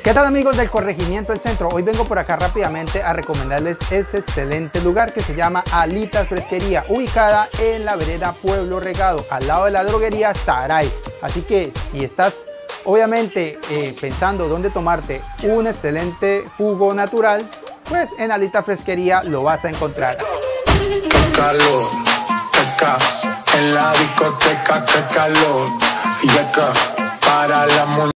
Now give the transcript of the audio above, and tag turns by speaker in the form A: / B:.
A: ¿Qué tal, amigos del Corregimiento del Centro? Hoy vengo por acá rápidamente a recomendarles ese excelente lugar que se llama Alitas Fresquería, ubicada en la vereda Pueblo Regado, al lado de la droguería Saray. Así que si estás obviamente pensando dónde tomarte un excelente jugo natural, pues en Alitas Fresquería lo vas a encontrar.
B: Qué calor, en la discoteca, qué calor, y acá para la